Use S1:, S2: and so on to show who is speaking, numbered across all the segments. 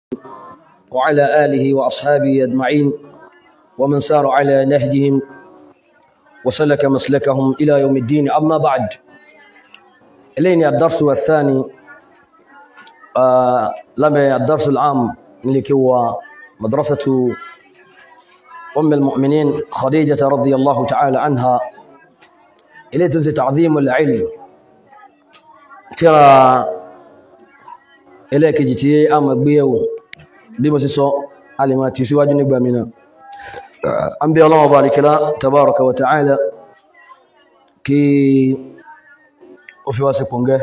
S1: وعلى آله وأصحابه أجمعين ومن سار على نهجهم وسلك مسلكهم إلى يوم الدين. أما بعد، إلينا الدرس الثاني لما الدرس العام اللي هو مدرسة أم المؤمنين خديجة رضي الله تعالى عنها، إليه تنزي تعظيم العلم. ترى إليك جتي أما بيو بما سيسو على ما تسواج نقبا منا أنبياء الله وبارك الله تبارك وتعالى كي وفي واسقونجه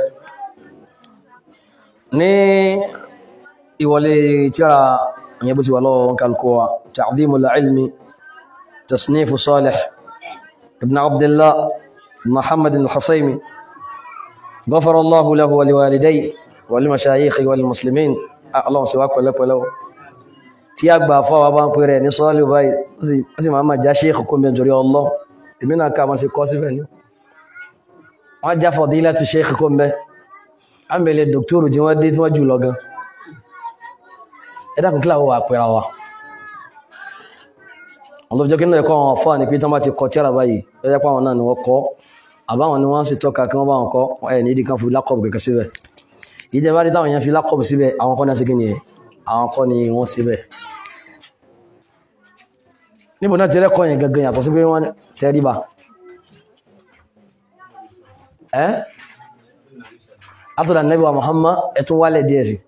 S1: ني يولي ترى يبسي والله كالكوا تعظيم العلم تصنيف صالح ابن عبد الله محمد الحصيمي غفر الله له ولوالديه ولمشايخه وللمسلمين. اللهم سواك ولا ولو تياك بافا بان بيري ني صالح باي سي ماما جا شيخ كوم بنجوري الله امنا كما سي كوسي فني ما جا فضيله الشيخ كوم به امبele دكتور جوادي تو جولو gan ẹ̀dá kan kíláwó wà pẹ̀ra wa ọlọ́jọ́ kí ní ẹ̀kọ́ àwọn afọ́ ní pé tán bá ti kọ tíra báyìí lọ́jọ́ pàwọn náà ni wọ́n kọ́ àbáwọn ni wọ́n sì tọ́ka kí wọ́n bá wọn kọ́ ẹ̀ ní ìdíkan fi lákọ̀bù kẹ̀kẹ́ síbẹ̀ ìjẹba rí táwọn èèyàn fi lákọ̀bù síbẹ̀ àwọn kọ́ ní àti kíni ẹ̀ àwọn kọ́ ni wọ́n síbẹ̀ níbo náà ti rẹ́kọ̀ yẹn gangan yàtọ̀ sí pé wọ́n tẹríba látọ̀dà Ànábì wa Muhammad ẹ̀tún wálẹ̀ díẹ̀ sí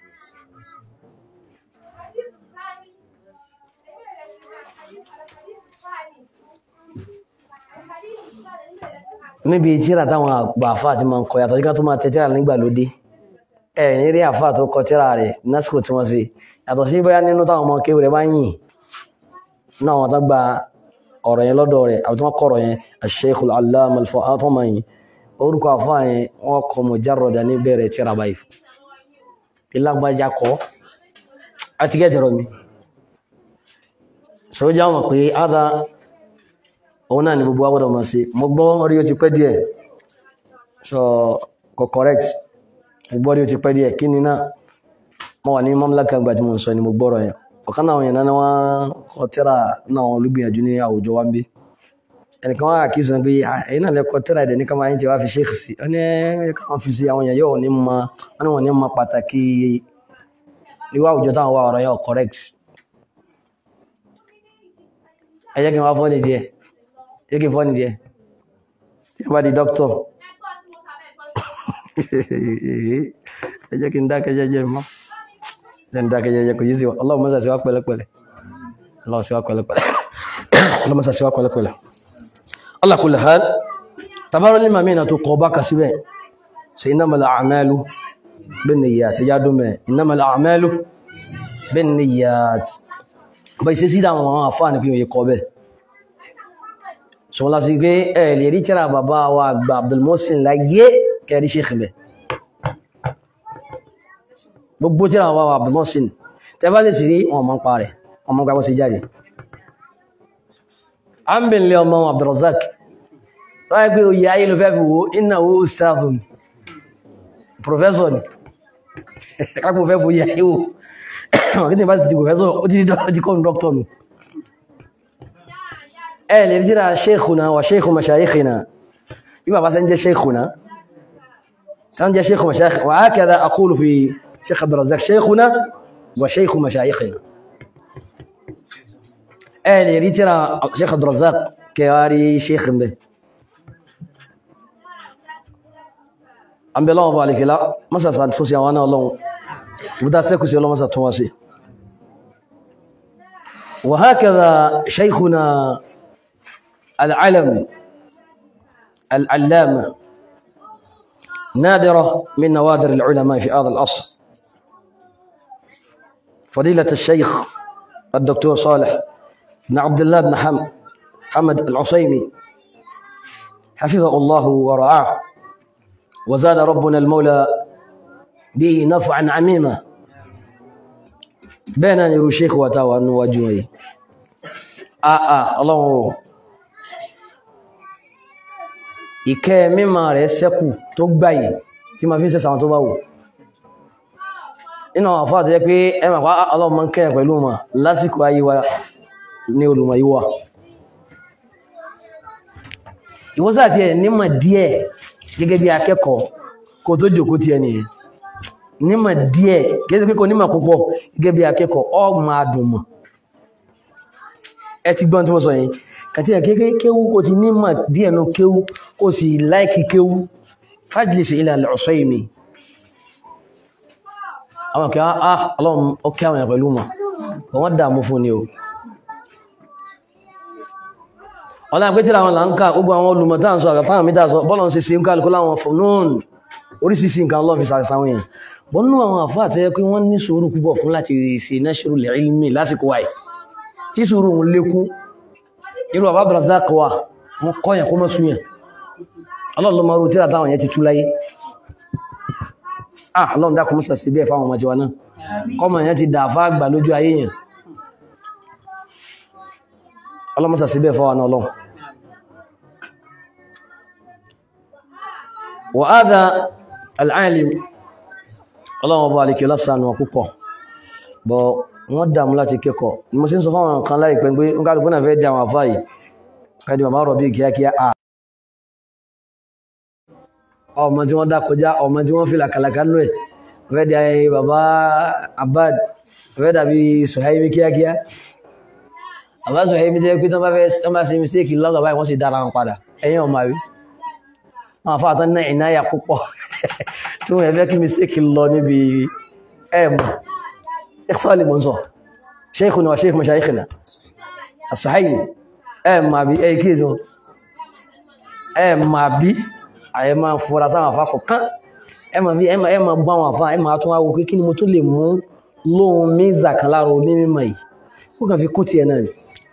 S1: níbi tíra táwọn àgbà àfáà ti máa ń kọ yàtọ̀ sí ká tó máa tẹ tíra nígbà lóde ní rí àfáà tó kọ tíra rẹ̀ násìkò tí wọ́n ṣe yàtọ̀ sí bóyá nínú táwọn ọmọ kéwù rẹ̀ bá yìn náà wọ́n tó gba ọ̀rọ̀ yẹn lọ́dọ̀ rẹ̀ àbí tí wọ́n kọ̀rọ̀ yẹn Al-Sheikh Al-Allama Al-Fawzan yìí orúkọ àfáà yẹn wọ́n kọ mujarrada ní bẹ̀rẹ̀ tíra báyìí ìlágbájá kọ́ àti gẹ́jẹ̀rọ mi sọ́jà mọ̀ pé ádá òun náà ni gbogbo agbọ́dọ̀ máa ṣe. Mo gbọ́ rí ó ti pẹ́ díẹ̀ so kò correct mo gbọ́ rí ó ti pẹ́ díẹ̀ kí ni náà mo wà ní mamlaka ìgbà tí mo ń sọ ni mo gbọ́rọ̀ yẹn ọ̀kan náà yẹn náà wọ́n kọ tírà náà wọn olúgbìyànjú ní àwùjọ wa ń bí ẹnìkan wá kí sọ pé ẹ̀yin náà lè kọ tírà ẹ̀dẹ̀ ní ká máa ń tẹ́ wá fi sheikh sí ọ ní káwọn fi sí àwọn èèyàn yóò ní mọ pàtàkì irú àwùjọ táwọn wà ọ̀rọ̀ yẹn correct ẹ jẹ́ kí n wá fọ́ ní díẹ̀ yake fọ́nì díẹ̀ tí a bá di dọ́kítọ̀ ẹ jẹ́ kí n dákẹ́ jẹ́jẹ́ mọ́ jẹ́ n dákẹ́ jẹ́jẹ́ kò yí sí wa Ọlọ́run mọ́sá sí wá pẹ̀lẹ́pẹ̀lẹ́ Ọlọ́run sí wá pẹ̀lẹ́pẹ̀lẹ́ Ọlọ́run mọ́sá sí wá pẹ̀lẹ́pẹ̀lẹ́ ala kulli hal tabarọ́ ní màmí ìnà tó kọ bá kà síbẹ̀ so innamal a'malu binniyat ya dúnmẹ̀ innamal a'malu binniyat bá ìṣẹ́ sí dáwọn àwọn àfáà ní pé òye kọ bẹ́ẹ̀ so la si gbé lè rí tíra bàbá wa àgbà Abdul Muhsin láyé kẹrí sheikh bẹ̀ gbogbo tíra bàbá wa Abdul Muhsin tẹ́bá lè sì rí wọn mọ́ ń pa rẹ̀ ọmọ gbogbo sí jáde a ń bèèrè ọmọ Abdurrazak ráyé pé oyè ayé ló fẹ́ fi wo innahu ustadhun professor ni kápò fẹ́ fò oyè ayé wo wọ́n kí ní bá sì ti professor ó ti kọ́ doctor mi لرجل شيخنا وشيخ مشايخنا بما بس نجي شيخنا سنجي شيخ مشايخ وهكذا أقول في شيخ عبد الرزاق شيخنا وشيخ مشايخنا لرجل شيخ عبد الرزاق كواري شيخ به أم بالله وبارك لا ما سأصعد فوسي وانا الله ودا سيكوسي الله ما سأتواسي وهكذا شيخنا العلم العلامة نادرة من نوادر العلماء في هذا العصر فضيلة الشيخ الدكتور صالح بن عبد الله بن حمد العصيمي حفظه الله ورعاه وزاد ربنا المولى به نفعا عميما بين يرو شيخ وتاوى نواجهه الله ìkẹ́ mímọ̀ rẹ̀ sẹ́kù tó gbáyé tí ma fi ń sẹ́sà àwọn tó bá wò ina wa fa te pé ẹ ma pa Ọlọ́run man ke pẹ̀lú mo lásìkò ayé wa ní olùmọ̀ yìí wà ìwọ sa ti ẹ ní mọ̀ díẹ̀ gẹ́gẹ́ bí akẹ́kọ̀ọ́ kó tó jókòó ti ẹni ní mọ̀ díẹ̀ gẹ́gẹ́ bí kò ní mọ̀ púpọ̀ gẹ́gẹ́ bí akẹ́kọ̀ọ́ ó máa dùn mọ̀ ẹ ti gbọ́n tí mo sọ yìí kàtí ẹ̀ kéwú kò ti ní mọ̀ díẹ̀ nú kéwú kò sì láìkì kéwú fajlis ila al-Usaymi àwọn kí Ọlọ́run ó kí àwọn pẹ̀lú mọ̀ wọ́n dààmú fún ni o ọlọ́run pé tí àwọn là ń ká gbogbo àwọn olùmọ̀tá ń sọ àgbàfáà mítà sọ bọ́lọ̀ ń ṣe sí ń kálukú láwọn fònún oríṣìíṣìí nǹkan Ọlọ́run fi sàrẹ̀sáwọn èèyàn bọ́n nú àwọn àfáà tó yẹ pé wọ́n ní sùúrù púpọ̀ fún láti ṣe nashrul ilmi lásìkò wáyé tí sùúrù ń lékún irú Abdurrazzaq wà wọ́n kọ́ yẹn kó mọ́ sún yẹn Ọlọ́run ló máa rú tíra táwọn yẹn ti tú láyé Ọlọ́run dákun mọ́sà sí bẹ́ẹ̀ fáwọn ọmọ tiwa náà kọ́mọ yẹn ti dà fá àgbà lójú ayé yẹn Ọlọ́run mọ́sà sí bẹ́ẹ̀ fáwọn náà Ọlọ́run wa hadha al-alim Ọlọ́run ọba àlekè lásán wọn púpọ̀ bọ́ wọ́n dàmú láti kẹ́kọ̀ọ́ ni mo sì ń sọ fáwọn nǹkan láìpẹ́ pé ń kálukú náà fẹ́ dí àwọn àfáà yìí kẹ́dì bàbá rọ̀ bí kíákíá ọmọ tí wọ́n dá kọjá ọmọ tí wọ́n fi làkàlàkà nú ẹ̀ fẹ́ dí ayé bàbá Abad fẹ́ dàbí Suhaimi kíákíá bàbá Suhaimi jẹ́ pé tán bá ṣe mistake lọ́gà báyìí wọ́n sì dára wọn padà ẹ̀yìn ọmọ àwí wọn àfáà tán náà ìnáyà púpọ̀ tí wọ́n fẹ́ kí mistake lọ níbi ẹ̀mù إخصالي منصور شيخنا وشيخ مشايخنا الصحيح ما بي أي كيزو ما بي أي ما فرصة ما فاكو كان ما بي ما بوا فا ما أتوا وكيني متولي مو لو ميزا كلارو نيمي ماي وكان في كوتي أنا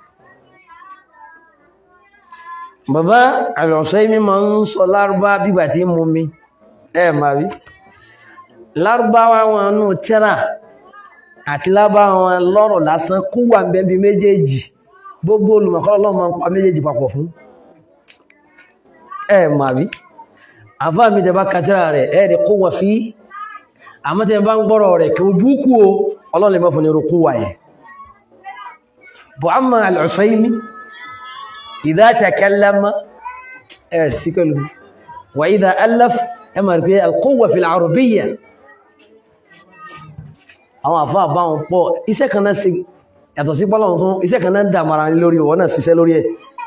S1: بابا العصيمي من صلار با بيباتي مومي ما بي لاربا وانو ترى àti lábá wọn lọ́rọ̀ lásán kú wà ń bẹ́bí méjèèjì gbogbo olùmọ̀kọ́ Ọlọ́run máa ń pa méjèèjì papọ̀ fún mà bí àfá mi tẹ bá kàtírà rẹ̀ ẹ̀rẹ̀ kó wà fí àmọ́tẹ́ bá ń gbọ́rọ̀ rẹ̀ kí ojú kú o Ọlọ́run lè mọ́ fún irú kú wà yẹn bọ̀ amma al-Usaymi idha takallama sí pẹ̀lú wa idha allaf rí pé al-quwwa fi al-arabiyya àwọn àfá bá wọn pọ̀ iṣẹ́ kan náà sí yàtọ̀ sí pọ́lọ̀wọ̀n tó iṣẹ́ kan náà dàmàrà ní lórí ọ̀wọ́ náà ṣiṣẹ́ lórí ẹ̀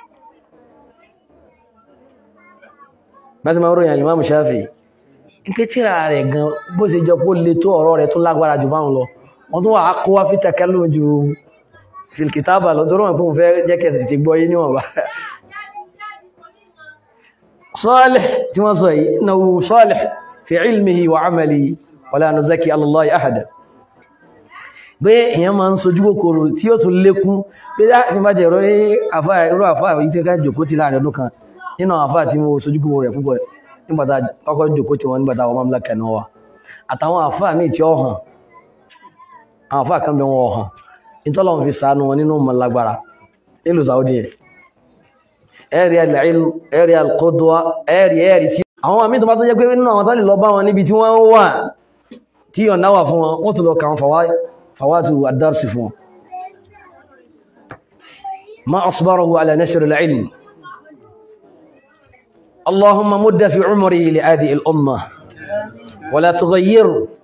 S1: bá ti máa ròyìn Imam Shafi'i ń pé tíra rẹ̀ gan bó ṣe jọ pó lè tó ọ̀rọ̀ rẹ̀ tó lágbára jù báwọn lọ wọ́n tó wà á kó wá fi takallum ju fil kitaba lọ tó rọ̀ pé òun fẹ́ jẹ́ kẹsì ti gbọ́ yé níwọ̀n bá Salih tí wọ́n sọ yìí innahu salih fi ilmihi wa amalihi wala nuzakki ala Allahi ahada pé èyàn máa ń sojú kòkòrò tí ó tún lékún pé láti bá jẹ́ irú àfáà yìí tí ká jòkó ti láàrin ọdún kan nínú àfáà tí mo sojú kòkòrò rẹ̀ púpọ̀ nígbàtà kọ́kọ́ jòkó tí wọ́n nígbàtà ọmọ mọ́lá kẹ́nà wa àtàwọn àfáà míì tí ó hàn àwọn àfáà kan bẹ wọn hàn nítọ́lọ́wọ́n fi ṣàánú wọn nínú mọ́lágbára nílùú Saudi ẹ̀rí al-qudwa ẹ̀rí tí àwọn àmì tó bá tó jẹ́ pé nínú àwọn tó lè lọ bá wọn níbi tí wọ́n wà tí ọ̀nà wà fún wọn wọ́n tó lọ kàn فوات الدرس فون ما أصبره على نشر العلم اللهم مد في عمره لهذه الأمة ولا تغير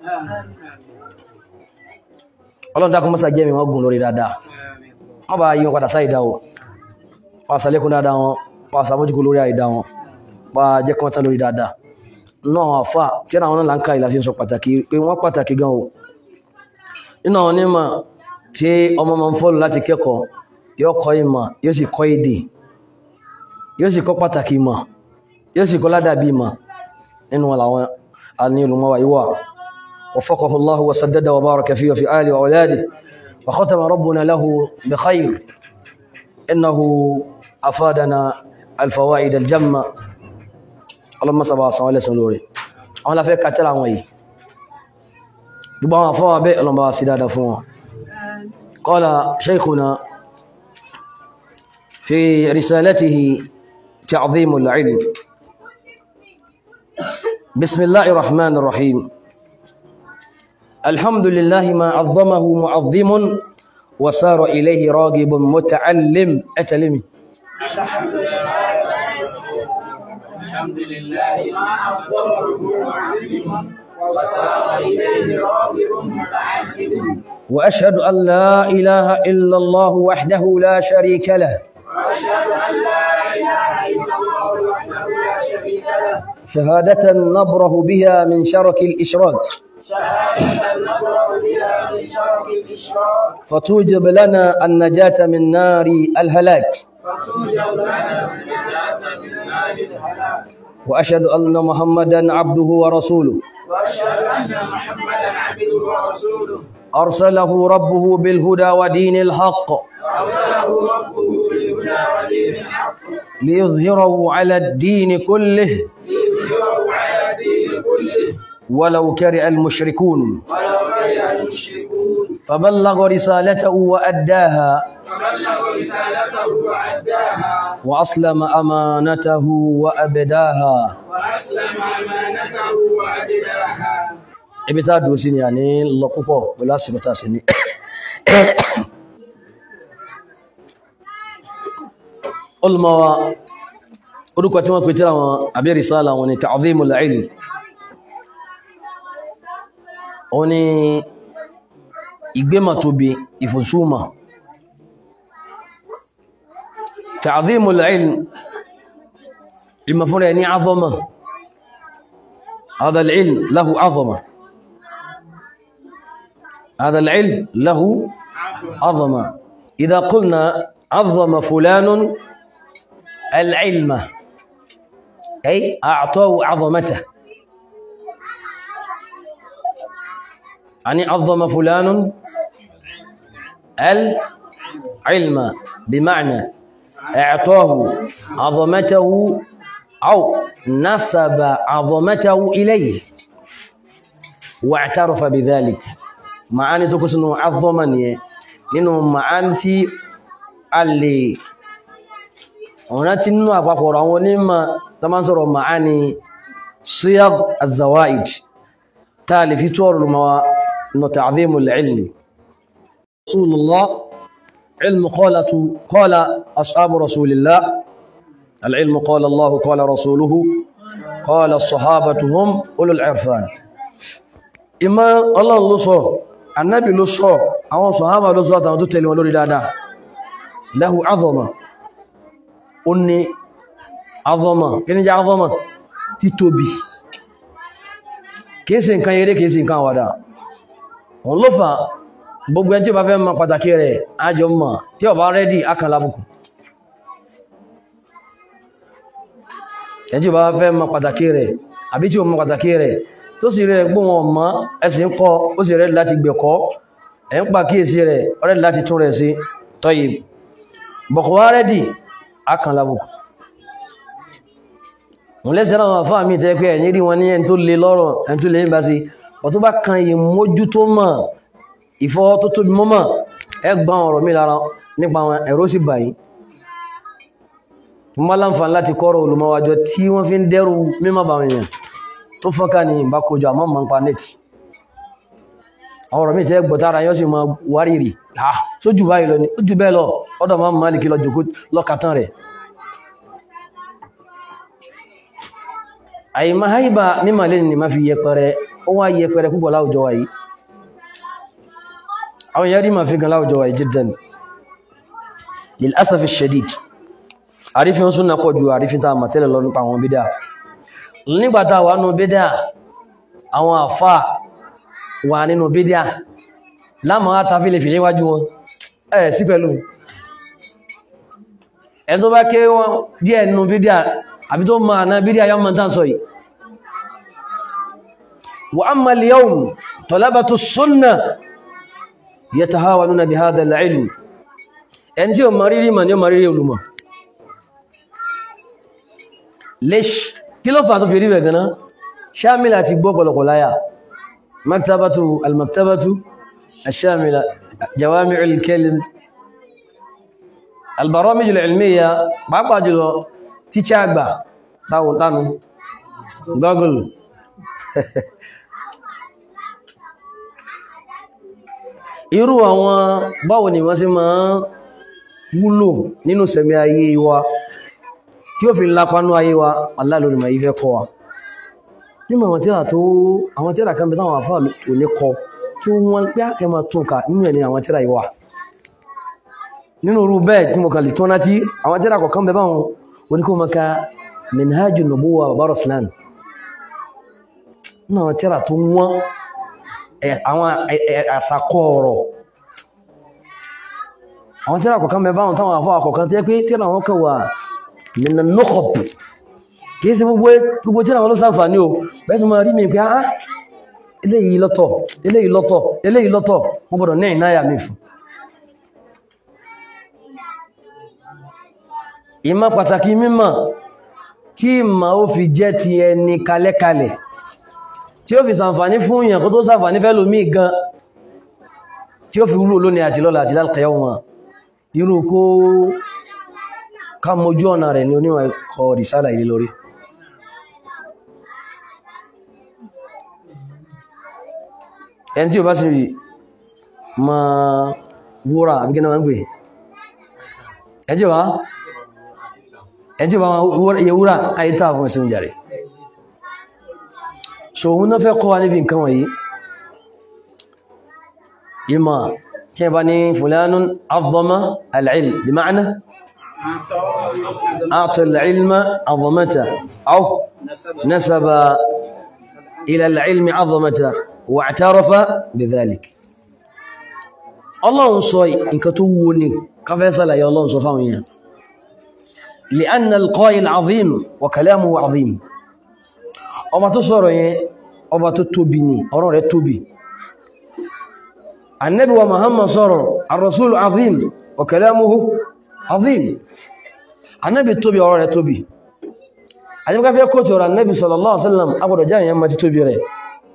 S1: الله داكم مسا جيمي وغون لوري دادا ما با يون قدا ساي داو با ساليكو دادا با ساموجو لوري اي daawo ba je kon ta lórí dada no afa tí na won la nkai la fi sọ pàtàkì pé wọ́n pàtàkì gan o iná wọn ní ma tí ọmọ ma ń fọ́lù láti kẹ́kọ̀ọ́ yóò kọ́ ìmọ̀ yóò sì kọ́ èdè yóò sì kọ́ pàtàkì ìmọ̀ yóò sì kọ́ ládàbí ìmọ̀ nínú wọn làwọn àní olùmọ́wà ìwà وفقه الله وسدد وبارك فيه وفي آله وأولاده وختم ربنا له بخير إنه أفادنا الفوائد الجمة اللهم صل على سيدنا أنا فيك كتير عمي بابا فوا بي اللهم سداد فوا قال شيخنا في رسالته تعظيم العلم بسم الله الرحمن الرحيم الحمد لله ما عظمه معظم وسار إليه راغب متعلم أتلمي.
S2: الحمد لله ما عظمه معظم وسار إليه راغب متعلم.
S1: وأشهد أن لا إله إلا الله وحده لا شريك له.
S2: وأشهد أن لا إله إلا الله وحده لا شريك له.
S1: شهادة نبره بها من شرك الإشراك.
S2: شهادة نبرأ بها من شرك الإشراك.
S1: فتوجب لنا النجاة من نار الهلاك.
S2: فتوجب لنا النجاة من نار الهلاك.
S1: وأشهد أن محمدا عبده ورسوله.
S2: وأشهد أن محمدا عبده ورسوله.
S1: أرسله ربه بالهدى ودين الحق.
S2: أرسله ربه بالهدى ودين الحق.
S1: ليظهره على الدين كله.
S2: ليظهره على الدين كله.
S1: ولو كره المشركون.
S2: ولو كره المشركون.
S1: فبلغ رسالته وأداها.
S2: فبلغ رسالته وأداها.
S1: وأسلم أمانته وأبداها.
S2: وأسلم أمانته وأبداها.
S1: ibi tá dúró sí ni a ní lọ púpọ̀ pẹ̀lú àsìkò tá sí ní olùmọ̀wà orúkọ tí wọ́n pè tíra wọn àbí risala wọn ni ta'zimul ilm. wọ́n ni ìgbémà tóbi ìfòsúmà. ta'zimul ilm ìmọ̀ fúnra ní azama. هذا العلم له عظمة. هذا العلم له عظمة. إذا قلنا عظم فلان العلم أي أعطاه عظمته. يعني عظم فلان العلم بمعنى أعطاه عظمته أو نسب عظمته إليه واعترف بذلك. معاني تكسنو عظمني لأنه معاني اللي ونتنو أقوى ونما تمانصر معاني صيغ الزوائد تالي في طور تعظيم العلم. رسول الله علم قال أصحاب رسول الله. العلم قال الله قال رسوله قال الصحابة هم أولو العرفان. إما الله لو sọ النبي ló sọ àwọn sàhábà ló sọ àtàwọn tó tẹ̀lé wọn lórí dáadáa. له عظمة. ó ní عظمة. kí ni jẹ́ عظمة? títóbi. kìí ṣe nǹkan eré kìí ṣe nǹkan àwàdà. òun ló fà gbogbo ẹni tí ó bá fẹ́ mọ̀ pàtàkì rẹ̀ ájọ mọ̀ tí ó bá rẹ́dì ákànlábùkù. ẹjí bá fẹ́ mọ̀ pàtàkì rẹ̀ àbí tí ó mọ̀ pàtàkì rẹ̀ tó sì rẹ̀ gbọ́ wọn mọ́ ẹ̀sìn kọ́ ó sì rẹ̀ láti gbẹ̀kọ́ ẹ̀ ń pàkíyèsí rẹ̀ ọ̀rẹ́ láti tún rẹ̀ sí tọ́yì bọ̀kọ̀wá rẹ̀dì akànlábùkù. wọ́n lẹ́sẹ̀ láwọn àfáà mi tẹ́ pé ẹ̀yìn rí wọn ní ẹni tó lè lọ́rọ̀ ẹni tó lè ń bá sí ọ̀tún bá kan ìmójútó mọ̀ ìfọwọ́ tó tóbi mọ́mọ̀ ẹ gbọ́n ọ̀rọ̀ mi lára nípa àwọn ẹ̀rọ sì báyìí. mo máa láǹfààní láti kọ́rọ̀ olùmọ̀wájọ tí wọ́n fi ń dẹ́rù mímọ̀ bá wọn yẹn tó fọ́nká ní ìbákojọ àmọ́ mọ̀ nípa next. àwọn ọ̀rọ̀ mi tẹ́ gbọ̀tára yọ́ sì máa wárìrì sójú báyìí lọ ni ó jù bẹ́ẹ̀ lọ ọ̀dọ̀ máa Málíkì lọ jòkó lọ́kàtán rẹ̀. àìmá haíbà mímọ̀ lè ní má fi yẹpẹrẹ ó wá yẹpẹrẹ púpọ̀ láwùjọ wa yìí. àwọn èèyàn rí ma fi gan láwùjọ wa yìí jiddan lil asafi shadid. àrífin súnnà pọ̀ ju àrífin tá a mọ̀ tẹ́lẹ̀ lọ nípa àwọn bídá. nígbàtà wà nínú bídá àwọn àfà wà nínú bídá láàmà àtàfilẹ̀ fi léwájú wọn sí pẹ̀lú ẹni tó bá ké wọn díẹ̀ nínú bídá àbí tó máa náà bídá yọ́ mọ̀ tán sọ yìí. wa amma al-yawm talabatu sunnah yatahawanuna bi hadha al-ilm. ẹni tí ó mariri ma ní ó mariri olùmọ̀. lesh kí ló fà tó fi rí bẹ̀ gana shamila ti gbọ́ pọ̀lọpọ̀ láyà maktabatu al-maktabatu الشاملة جوامع الكلم البرامج العلمية بابا جلو تيشاغبا تانو جوجل irú àwọn báwo ni wọ́n ṣe máa wúlò nínú sẹ̀mí ayé wa tí ó fi lápánú ayé wa Allah lórí ma yí fẹ́ kọ́ wa nínú àwọn tíra kan bí táwọn àfáà tó ní kọ tí wọ́n pé àkẹ́ máa tún ká nínú ẹni àwọn tíra ìwà nínú orú bẹ́ẹ̀ tí mo kàn lè tún láti àwọn tíra kọ̀kan bẹ báwọn oníkó maka Minhajun Nubuwwa Baba Ruslan nínú àwọn tíra tó wọ́n àwọn àsàkọ́ ọ̀rọ̀ àwọn tíra kọ̀kan bẹ báwọn táwọn àfáà kọ̀kan tí pé tíra wọn kàn wà min an-nukhab kìí sí gbogbo tíra wọn ló ṣàǹfààní o bẹ́ẹ̀ tó máa rí mi pé eléyìí lọ́tọ̀ eléyìí lọ́tọ̀ eléyìí lọ́tọ̀ mo gbọ́dọ̀ ní ìnáyà mi fún ìmọ̀ pàtàkì mímọ̀ tí ìmọ̀ ó fi jẹ́ ti ẹni kalẹ́kalẹ̀ tí ó fi ṣàǹfààní fún èèyàn kó tó ṣàǹfààní fẹ́ lómi gan tí ó fi wúlò lónìí àti lọ́la àti lal-qiyamah irú kó ká mojú ọ̀nà rẹ̀ ní oníwà ẹ̀kọ́ rìsálà ilé lórí ẹni tí ó bá sì ma wúra àbíkẹ́ náà ń gbé ẹni tí ó bá yẹ wúra àyíká fún ẹ̀sìn jàre so òun náà fẹ́ kọ́ wa níbi nǹkan wọ̀nyí ìmọ̀ tí ẹ bá ní fulanun azzama al-ilm bí ma'ana أعطى العلم عظمته أو نسب إلى العلم عظمته واعترف بذلك الله صي إن كتوني كفيصل يا الله صفاويا لأن القائل عظيم وكلامه عظيم أما تصوري أما تتوبيني أرى التوبي النبي ومحمد صار الرسول عظيم وكلامه عظيم Ànábì tóbi ọ̀rọ̀ rẹ̀ tóbi àjíká fẹ́ kó tí ọ̀rọ̀ Ànábì sallallahu alaihi wasallam agbọ̀dọ̀ jáyìn yẹn ma ti tóbi rẹ̀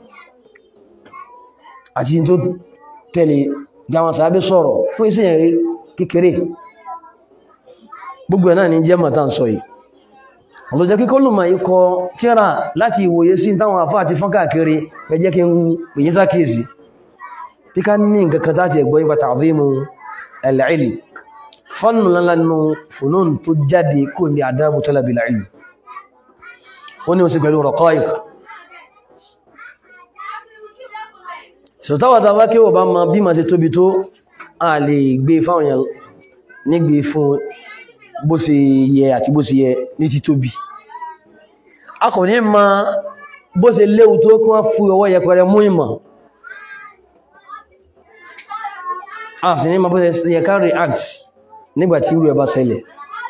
S1: àti tó tẹ̀lé gáwọn sàábé sọ̀rọ̀ fún iṣẹ́ yẹn kékeré gbogbo ẹ̀ náà ní jẹ́ mọ̀tá ń sọ yìí ọ̀tọ̀ jẹ́ kíkọ́ lùmọ̀ ikọ̀ tíra láti ìwòye sí táwọn àfá àti fọ́n káàkiri ẹjẹ́ kí n pèyí sákèsì bí ká ní nǹkan kan táti ẹ̀gbọ́ nípa ta'dhimu al-ilm fọ́nù lánlánú fúnún tó jáde kó ní àdábù talabil ilm ó ní ó sì pẹ̀lú raqa'iq sọ̀tọ́wàtà wá kéwò bá ma bí ma ṣe tóbi tó a lè gbé fáwọn èèyàn nígbé fún bó ṣe yẹ àti bó ṣe yẹ ní ti tóbi a kò ní ma bó ṣe léwu tó kí wọ́n fún ọwọ́ yẹpẹrẹ mú ìmọ̀ a sì ní ma bó ṣe yẹ ká react nígbàtí irú ẹ bá ṣẹlẹ̀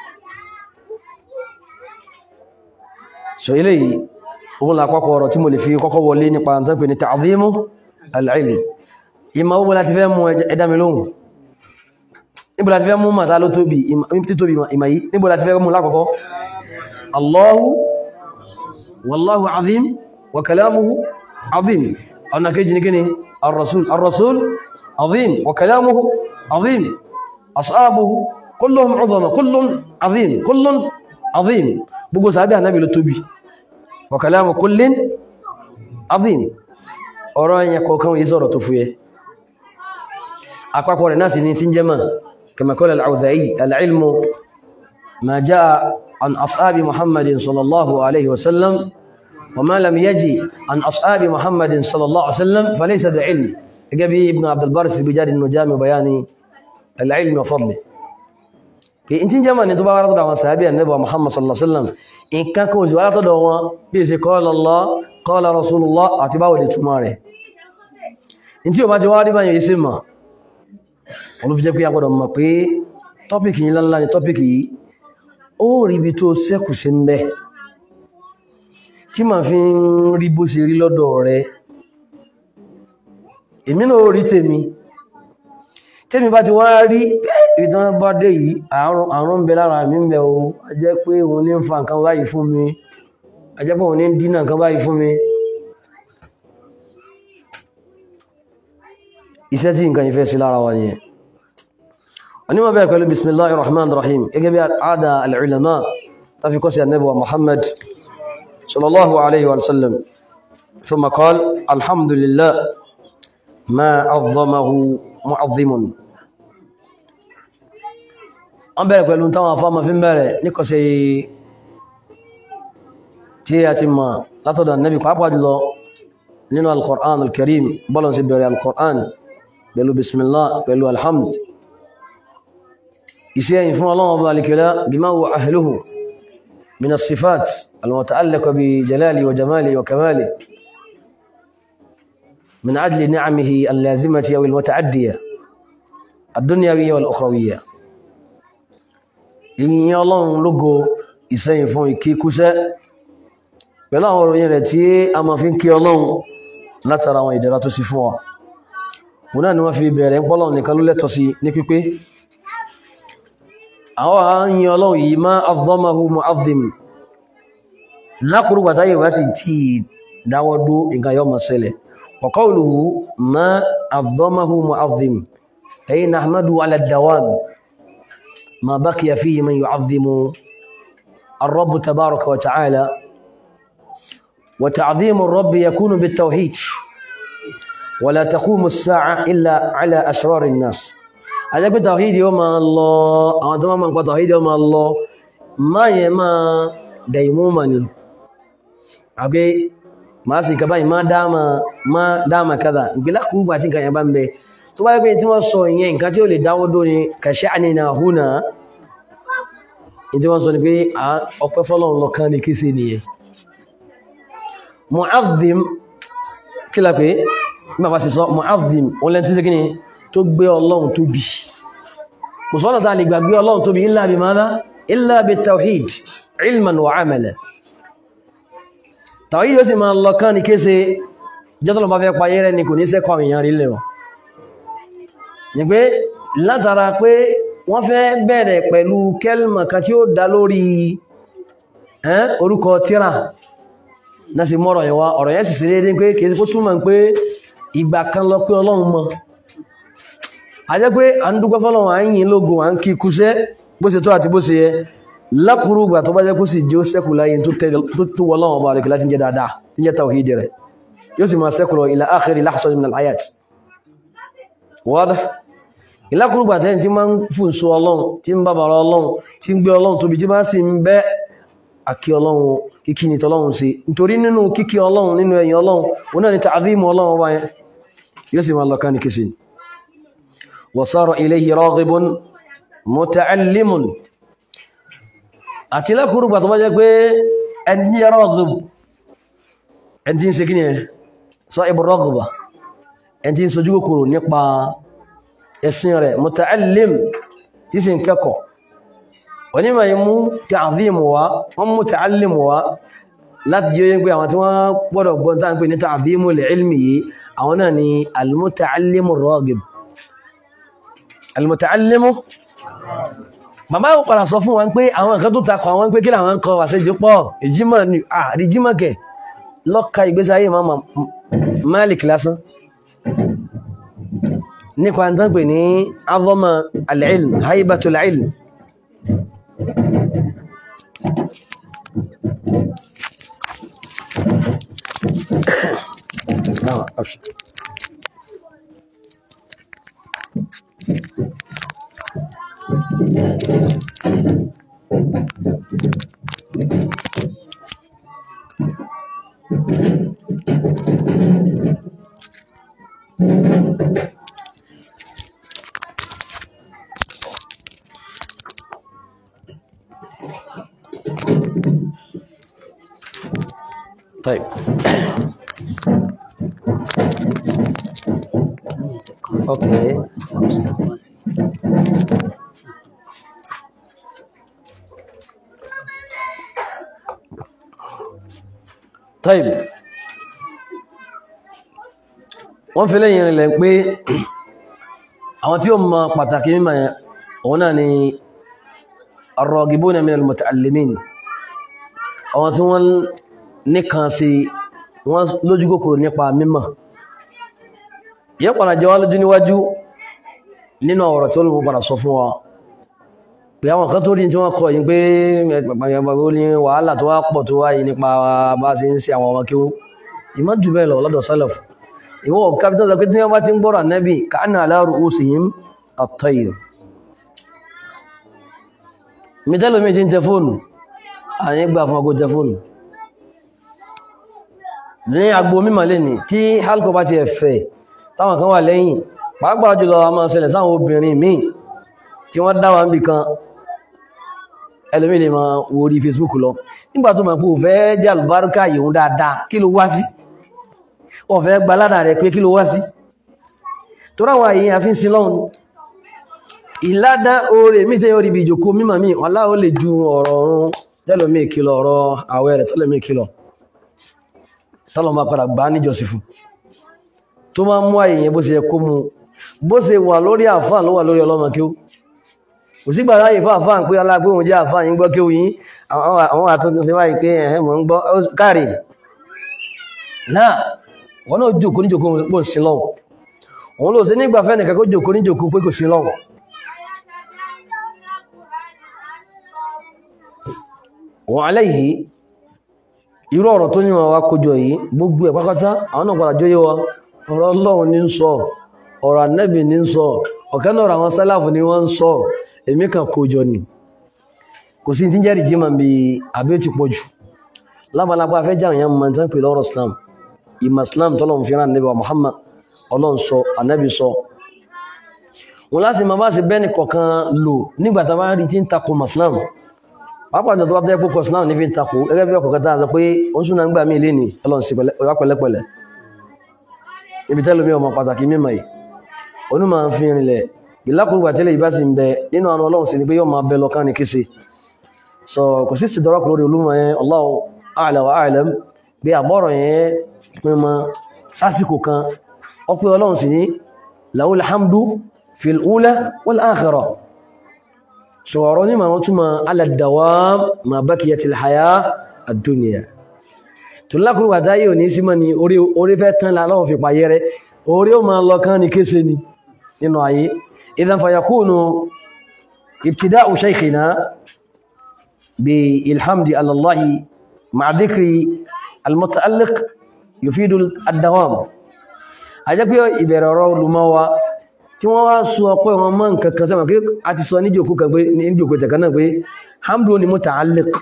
S1: so eléyìí òun lápapọ̀ ọ̀rọ̀ tí mo lè fi kọ́kọ́ wọlé nípa tán pè ní ta'dhimu al-ilm ìmọ̀ owó láti fẹ́ mú ẹ̀dá mi lóhùn níbo láti fẹ́ mú màtá ló tóbi ìmọ̀ yìí níbo láti fẹ́ mú lákọ̀ọ́kọ́ Allahu wallahu azim wa kalamuhu azim ọ̀nà kejì ní kíni ar-rasul azim wa kalamuhu azim ashabuhu kulluhum uzama kullun azim gbogbo sàábí ànábì ló tóbi wa kalamu kullin azim ọ̀rọ̀ ẹ̀yẹ kọ̀ọ̀kan yìí sọ̀rọ̀ tó fúyẹ́ àpapọ̀ rẹ̀ náà sì ní tí ń jẹ́mà kama qala al-Awza'i al-ilmu ma jaa an ashabi Muhammadin sallallahu alaihi wasallam wa ma lam yaji an ashabi Muhammadin sallallahu alaihi wasallam falaysa bi'ilm gẹ́gẹ́ bí Ibn Abd al-Barr bí jáde nínú Jami' bayani al-ilmi wa fadli in tí ń jẹ́mà ní tó bá wá látọ̀dọ̀ àwọn sàábí Ànábì Muhammad sallallahu alaihi wasallam in kan kò sí wá látọ̀dọ̀ wọn bí i ṣe qala Allah qala Rasulullah àti báwo di túnmọ̀ rẹ̀ in tí o bá ti wá rí báyìí yìí sí ma olùfi jẹ́ pé a gbọ́dọ̀ mọ̀ pé tọ́pìkì yìí lánlá ni tọ́pìkì yìí ó rí ibi tó sẹ́kù sí ń bẹ tí ma fi ń rí bó ṣe rí lọ́dọ̀ rẹ̀ èmi náà rí tèmi bá ti wá rí ìdán bá dé yìí àrùn ń bẹ lára mi ń bẹ o a jẹ́ pé òun ní ń fa nǹkan báyìí fún mi a jẹ́ pé òun ní ń dínà nǹkan báyìí fún mi iṣẹ́ tí nǹkan ìfẹ́ sí lára wa nìyẹn onímọ̀ bẹ́ẹ̀ pẹ̀lú bismillahir rahmanir rahim gẹ́gẹ́ bí àádá al-ulama tafi kọ́ sí Ànábì wa Muhammad sallallahu alaihi wa sallam thumma qala alhamdulillah ma azzamahu mu'azzimun an bẹ̀rẹ̀ pẹ̀lú táwọn afọ́ ma fi ń bẹ̀rẹ̀ níkọsẹ̀ tí a ti mọ̀ látọ̀dọ̀ Nabi pàápàá jùlọ nínú al-Qur'an al-Karim bọ́lọ̀ sí bẹ̀rẹ̀ al-Qur'an pẹ̀lú bismillah pẹ̀lú alhamd iṣẹ́ yìí fún Ọlọ́run ọba alikẹ́lá bima huwa ahluhu min as-sifat al-muta'alliqa bi jalali wa jamali wa kamali min ajli ni'amihi al-lazimati aw al-muta'addiya ad-dunyawiyya wal-ukhrawiyya ìyìn Ọlọ́run lógo ìsẹ́yìn fún ìkíkúsẹ́ pẹ̀lú àwọn òròyìn rẹ̀ tí a ma fi ń kí Ọlọ́run látara àwọn ìdẹ̀ra tó sì fún wa wọn náà ni wọ́n fi bẹ̀rẹ̀ ń pọ́lọ̀ nìkan ló lẹ́tọ̀ sí ní pípé àwọn àyìn Ọlọ́run yìí ma azzamahu mu'azzim lákùrúgbà táyé wá sí tí dáwọ́dó nǹkan yọ máa ṣẹlẹ̀ wa qawluhu ma azzamahu mu'azzim ay nahmadu ala ad-dawam ما بقي فيه من يعظم الرب تبارك وتعالى وتعظيم الرب يكون بالتوحيد ولا تقوم الساعة إلا على أشرار الناس هذا بالتوحيد يوم الله أو تماما بالتوحيد يوم الله ما يما ديمومني أوكي ما سيكباي ما دام كذا بلا قوة كان يبامبي tó bá gbé tí wọ́n sọ ìyẹn nǹkan tí ó lè dáwọ́dó ní kasha'nina huna tí wọ́n sọ ní pé ọpẹ́ fọ́lọ́run lọ́kàn ní kí sí nìyẹn mu'azzim kí la pé ní bàbá sì sọ mu'azzim wọ́n lẹ́n tí sí kí ni tó gbé Ọlọ́run tóbi kò sọ́nà tá lè gbàgbé Ọlọ́run tóbi illa bi madha illa bi tawhid ilman wa amala tawhid yóò sì máa lọ́kàn ní kí sí jẹ́tọ́lọ́ bá fẹ́ payé rẹ̀ ni kò ní sẹ́kọ̀ ìyàn rí lẹ́wọ̀n ní pé látara pé wọ́n fẹ́ bẹ̀rẹ̀ pẹ̀lú kẹlmà kan tí ó dá lórí orúkọ tírà náà sì mọ́rọ̀ yẹn wá ọ̀rọ̀ yẹn sì sí lédé pé kìí kó túnmọ̀ pé ìgbà kan lọ pé Ọlọ́run mọ̀ a jẹ́ pé a ń dúpẹ́ fọ́lọ́run à ń yìn lógo à ń kí kúṣẹ́ bó ṣe tó àti bó ṣe yẹ lákùrú ìgbà tó bá jẹ́ kó sì jẹ́ ó sẹ́kù láyé tó wọ Ọlọ́run ọba rẹ̀ láti jẹ́ dáadáa tí jẹ́ tawhid rẹ̀ yóò sì máa sẹ́kù lọ ila akhiri lahzati min al-hayat wọ́dá ìlákùrùgbà tẹ́yìn tí ma ń fún sọ Ọlọ́run tí ń bàbàrà Ọlọ́run tí ń gbé Ọlọ́run tóbi tí ma sì ń bẹ́ àkí Ọlọ́run kíkí ní tọ́lọ́run sí nítorí nínú kíkí Ọlọ́run nínú ẹ̀yìn Ọlọ́run wọn náà ni ta'dhimu Ọlọ́run wáyé yóò sì ma lọ káni kìsì wa sara ilayhi raghibun muta'allimun àti ìlákùrùgbà tó bá jẹ́ pé ẹni raghib ẹni tí ń ṣe kí ni sahibu raghba ẹni tí ń sojú kòkòrò nípa ẹ̀sìn rẹ̀ muta'allim tí sì ń kẹ́kọ̀ọ́ wọ́n ní ma yí mú ta'dhimu wá wọ́n mú ta'allim wá láti jẹ́ pé àwọn tí wọ́n gbọ́dọ̀ gbọ́n tàà ń pè ní ta'dhimu al-ilmi yìí àwọn náà ni al-muta'allimu ar-raghib al-muta'allimu bàbá yóò padà sọ fún wọn pé àwọn nǹkan tó takọ̀ àwọn pé kí làwọn kọ àṣejù pọ̀ ìjímọ̀ ni àríjímọ̀ kẹ̀ lọ́ka ìgbésí ayé Imam Malik lásán nípa ń tán pè ní azọ́mà al-ilm haibatul ilm طيب اوكي طيب wọ́n fi lẹ́yìn rẹ̀ pé àwọn tí ó mọ̀ pàtàkì mímọ̀ yẹn òun náà ni ar-raghibuna min al-muta'allimin àwọn tí wọ́n nìkan sí wọ́n lójú kòkòrò nípa mímọ̀ yẹ́ padà jẹ́ wá lójú níwájú nínú ọ̀rọ̀ tí ó lè mú padà sọ fún wa pé àwọn kan tó rí tí wọ́n kọ yìí pé ní wàhálà tó wá pọ̀ tó wáyé nípa bá ṣe ń ṣe àwọn ọmọ kí ó ìmọ̀ jù bẹ́ẹ̀ lọ lọ́dọ̀ sálàf ìwọ̀n capital sọ pé tí wọ́n bá ti ń gbọ́rọ̀ Ànábì ka'anna ala ru'usihim at-tayr mítẹ́lómi ti ń tẹ fóònù àní gbà fún ọkọ̀ tẹ fóònù ní agbo mímọ̀ lè ní tí halkọ bá ti ẹ̀fẹ̀ táwọn kan wà lẹ́yìn pàápàá jùlọ a máa ṣẹlẹ̀ sáwọn obìnrin míì tí wọ́n dáwà ń bì kan ẹlòmí lè máa wo orí Facebook lọ nígbà tó máa pò fẹ́ jẹ́ àlùbáríkà yìí dáadáa kí ló wá sí ọ̀fẹ́ gbaládà rẹ̀ pé kí ló wá sí tó ráwà yìí àfi ń sin lọ́hun ìládá oore mí tẹ́ orí bí ìjòkó mímọ̀ mí wàlá ó lè ju ọ̀rọ̀ ọ̀run tẹ́lòmí ìkìlọ̀ ọ̀rọ̀ àwẹ̀ rẹ̀ tẹ́lòmí ìkìlọ̀ tọ́lọ̀ máa padà gbá níjọsí fún tó máa mú àyèyàn bó ṣe yẹ kó mú bó ṣe wà lórí àfáà ló wà lórí ọlọ́mọ kí ó kò sí gbàrá yìí fáàfáà ń pé aláàpé òun jẹ́ àfáà yìí gbọ́ kí ó yìí àwọn àtúntò sí báyìí pé ẹ̀hẹ́ mọ̀ ń gbọ́ káàrí náà wọ́n náà jòkó níjòkó pò sí lọ́wọ́ òun ló ṣe nígbà fẹ́ nìkan kó jòkó níjòkó pé kò sí lọ́wọ́ wọ́n alẹ́ yìí irú ọ̀rọ̀ tó ní wọn wá kójọ yìí gbogbo ẹ̀ pápátá àwọn náà padà jóyé wa ọ̀rọ̀ Ọlọ́run ní ń sọ ọ̀rọ̀ Ànábì ní ń sọ ọ̀kan náà àwọn sálàfù ni wọ́n ń sọ èmi kan kójọ ni kò sí tí ń jẹ́rìí jíma bí àbí ó ti pọ̀ jù lábalápá afẹ́ jà yẹn mọ̀ tán pè lọ́rọ̀ Islam ìmọ̀ Islam tọ́lọ́run fi rán Ànábì wa Muhammad Ọlọ́run sọ Ànábì sọ wọn láti máa bá ṣe bẹ́ẹ̀ nìkọ̀ọ̀kan lò nígbà tá a bá rí tí ń takò Islam pápá ìjọ tó bá tẹ́ púpọ̀ Islam ní fi ń takò gẹ́gẹ́ bí ọkọ̀ kẹta sọ pé ó ń súnà ń gbà mí ilé ní Ọlọ́run sí pẹ̀lẹ́pẹ̀lẹ́ ibi tẹ́lómi ọmọ pàtàkì mímọ̀ yìí onímọ̀ fi rinlẹ̀ ìlákùnrin tẹ́lẹ̀ ìbá sì ń bẹ nínú àwọn Ọlọ́run sí ni pé yóò máa bẹ lọ́kàn ní kése so kò sí sí dọ́rọ́kù lórí olúmọ̀ yẹn Allahu a'la wa a'lam bí àbọ̀rọ̀ yẹn pín mọ́ sásìkò kan ó pé Ọlọ́run sì ní lahul hamdu fil ula wal akhirah ṣọ̀rọ̀ ní ma wọ́n túnmọ̀ ala dawam ma baqiyatil haya ad-dunya tó lákùnrin wà dáyé ò ní sí mọ́ ni orí fẹ́ tán lọ́wọ́ fi pàyẹ rẹ̀ orí ó ma lọ kán ní kése ni nínú ayé idhan fayakunu ibtida'u shaykhina bi ilhamdi alallahi ma'a dhikri al-muta'alliq yufidu ad-dawam a jẹ́ pé ìbẹ̀rẹ̀ ọ̀rọ̀ olùmọ́wa tí wọ́n wá sọ ọpẹ́ wọn mọ́ nǹkan kan sẹ́mọ̀ pé a ti sọ níjòkó kan pé níjòkó tẹ̀kan náà pé hamdu ni muta'alliq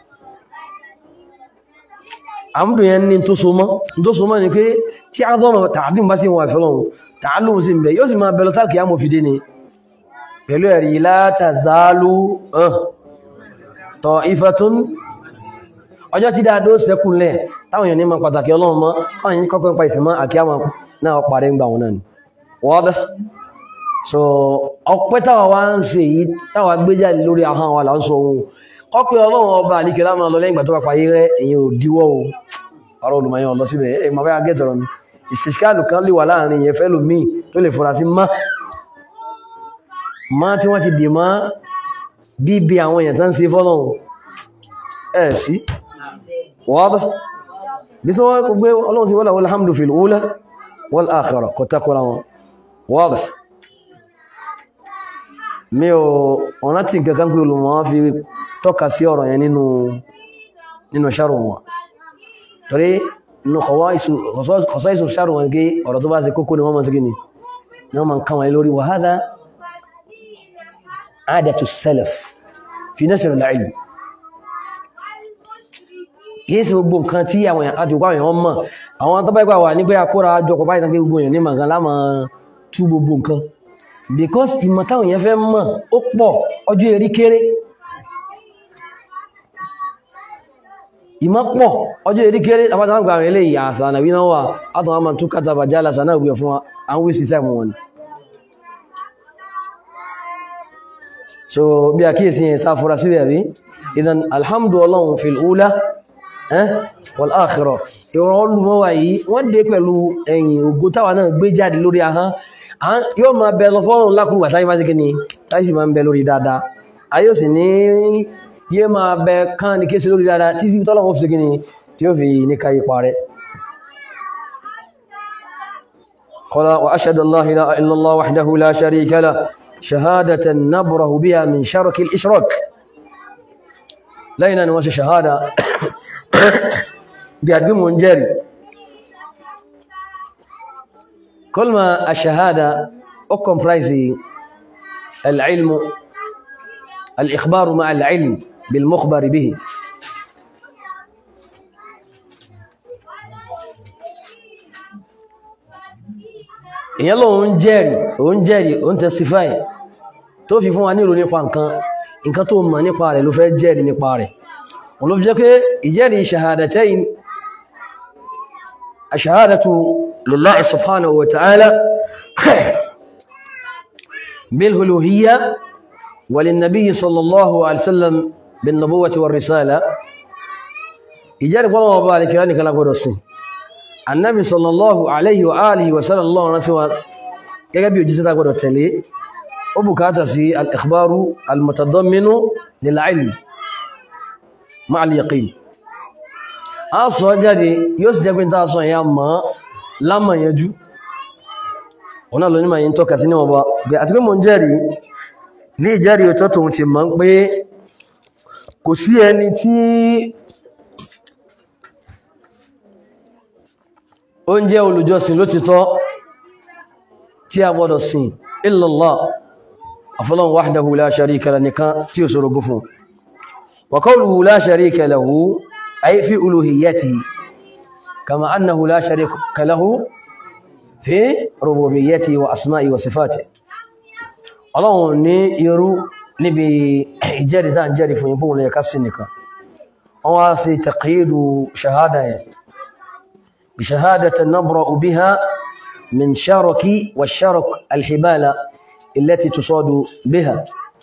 S1: hamdu yẹn ní tó so mọ́ ni pé tí a zọ́mọ̀ ta'zim bá sí wọn àfẹ́lọ́run ta'allum sí bẹ̀ yóò sì máa bẹ̀rẹ̀ tàkì á mọ̀ fìdí ni pẹ̀lú ẹ̀rí la tazalu ta'ifatun ọjọ́ tí dáadó sẹ́kùnlẹ̀ táwọn èèyàn ní ma pàtàkì Ọlọ́run mọ́ àwọn èèyàn kọ́kọ́ ń pa ìsìnmọ́ àkíyàmọ̀ náà parẹ́ ń gbà wọn náà ni wọ́dẹ́ so ọpẹ́ táwa wá ń ṣe yìí táwa gbé jáde lórí ahọ́n wa là ń sọ ohun ọpẹ́ Ọlọ́run ọba àníkẹ́ lámà lọ lẹ́yìn ìgbà tó bá payé rẹ èyàn ò díwọ́ o ọ̀rọ̀ olùmọ̀yàn ọ̀lọ́ síbẹ̀ ẹ̀ máa bá gẹ́tọ̀rọ̀ mi ìṣẹ́ṣkáàlù kan lè wà láàrin ìyẹn fẹ́ lómi tó lè fura sí má tí wọ́n ti dè má bíbi àwọn èèyàn tán sí fọ́lọ́run ẹ̀ sí wọ́dọ̀ bí sọ wọ́n gbé Ọlọ́run sí wal hamdu fil ula wal akhirah kò takora wọn wọ́dọ̀ mi ò ọ̀nà tí nǹkan pé olùmọ̀ fi tọ́ka sí ọ̀rọ̀ yẹn nínú ṣàrù wọn torí inú kọ̀sọ́ ìsù ṣàrù wọn gé ọ̀rọ̀ tó bá ṣe kókó ni wọ́n mọ̀ sí gini ni wọ́n mọ̀ nǹkan wọn lórí wa hadha adatu salaf fi nashr al-ilm kìí sí gbogbo nǹkan tí àwọn àjòkó àwọn èèyàn mọ̀ àwọn tó bá gbà wà nígbé akóra àjọkọ̀ báyìí tán pé gbogbo èèyàn ní màgán lámà tú gbogbo nǹkan because ìmọ̀ táwọn èèyàn fẹ́ mọ̀ ó pọ̀ ọjọ́ erí kéré ìmọ̀ pọ̀ ọjọ́ erí kéré àbájáwà gbà rẹ̀ lè yà àsànà wí náà wà átàwọn àmà tún kátàbà jálà sànà gbé fún àwọn wíṣì sáìmù wọn so bí àkíyèsí yẹn sáfúra síbẹ̀ rí idan alhamdu Ọlọ́run fil ula wal akhirah ìwọ̀n olùmọ́wà yìí wọ́n dé pẹ̀lú ẹ̀yìn ògo táwa náà gbé jáde lórí ahọ́n yóò máa bẹ lọ fọ́rùn lákùnrin àtàrí bá ti kí ni táyì sì máa ń bẹ lórí dáadáa ayé ò sì ní yé máa bẹ kán ní kéèsì lórí dáadáa tí sí tọ́lọ́wọ́ fi kí ni tí ó fi ní ká ipa rẹ̀ qala wa ashhadu an la ilaha illallah wahdahu la sharika lahu shahadatan nabrahu biha min sharki al-ishrak lẹ́yìn náà ni wọ́n ṣe ṣahada bí àti bí mo ń jẹ́rìí كل ما الشهادة comprise العلم الإخبار مع العلم بالمخبر به. يلا òun testify tó fi fún wa ní ìrò nípa nǹkan tó mọ̀ nípa rẹ̀ ló fẹ́ jẹ́rìí nípa rẹ̀. Wọ́n ló fi jẹ́ pé ìjẹ́rìí shahadatayn ash-shahadatu lillahi subhanahu wa ta'ala bil-uluhiyya wa lin-nabiyyi sallallahu alayhi wa sallam bin-nubuwwati war-risala. Ìjẹ́rìí pé Ọlọ́run Ọba àlekèrè nìkan la gbọ́dọ̀ sìn. Annabi sallallahu alayhi wa alihi wa sallallahu rán sí wa gẹ́gẹ́ bí òjíṣẹ́ tá gbọ́dọ̀ tẹ̀lé. Ó bùkátà sí al-ikhbaru al-mutadamminu lil-ilm ma'a al-yaqin. A sọ jáde yóò sì jẹ́ pé tá sọ ya mọ̀ lámọ̀ yanjú. Ọ̀nà lọ ní ma yí ń tọ́ka sí ní ọba bí àti pé mo ń jẹ́rìí ní ìjẹ́rìí òtọ́ tóun ti mọ̀ pé kò sí ẹni tí ó ń jẹ́ olùjọsìn ló ti tọ́ tí a gbọ́dọ̀ sìn illa Allah afọlọ́n wahdahu la sharika lahu nìkan tí ó ṣorogún fún. Wa qawluhu la sharika lahu ay fi uluhiyyatihi kama annahu la sharika lahu fi rububiyyatihi wa asma'ihi wa sifatihi. Ọlọ́run ní irú níbi ìjẹ́rìí tá ń jẹ́rìí fún yín lè kásí nìkan. Wọ́n wá sí taqyidu shahada yẹn بشهادة نبرأ بها من شرك والشرك الحبالة التي تصاد بها.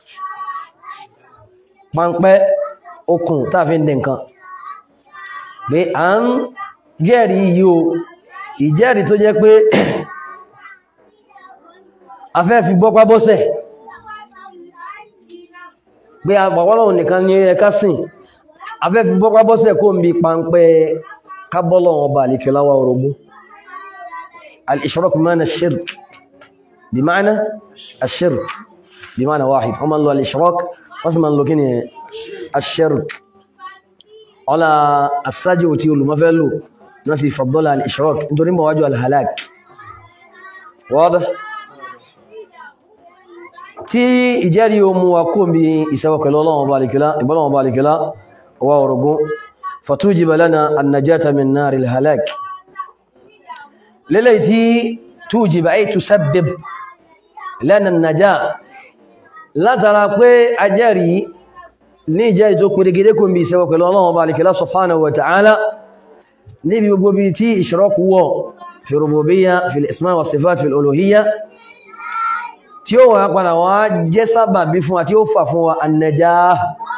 S1: pàǹpẹ́ okùn tá fi ń dẹ̀ nǹkan pé à ń jẹ́rìí yìí o ìjẹ́rìí tó jẹ́ pé a fẹ́ fi bọ́pá bọ́sẹ̀ pé àpapọ̀lọ́run nìkan ní ẹ̀ká sìn a fẹ́ fi bọ́pá bọ́sẹ̀ kó ń bí pàǹpẹ́ kábọ́lọ̀ ọba àlìkẹ́láwà orogún. Al-ishrak bima'na ash-shirk bima'na ash-shirk bima'na wahid. wọ́n ma ń lo al-ishrak wọ́n sì ma ń lo kí ni ash-shirk. ọlá asájú tí olùmọ́fẹ́ lò náà sì faddala al-ishrak nítorí mọ̀ wájú al-halak. wadah tí ìjẹ́rìí omu wa kó bí ìṣẹ́wọ̀ pẹ̀lú ọlọ́wọ̀n ọba àlìkẹ́lá wà orogún فتوجب لنا النجاة من نار الهلاك. لليتي توجب أي تسبب لنا النجاة. لا ترى قوي أجاري نيجاي توقف لكم بسبب الله وبارك الله سبحانه وتعالى نبي بوبيتي إشراك هو في ربوبية في الإسماء والصفات في الألوهية تيو أقبل وجسب بفوا تيو ففوا النجاة